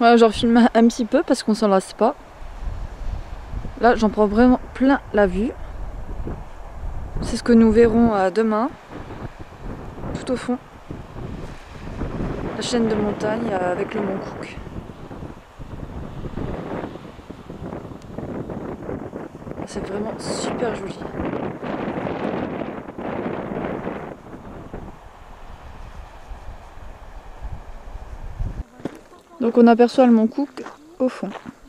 Voilà, j'en filme un petit peu parce qu'on s'en lasse pas. Là, j'en prends vraiment plein la vue. C'est ce que nous verrons demain. Tout au fond. La chaîne de montagne avec le mont Cook. C'est vraiment super joli. Donc on aperçoit le mont Cook au fond.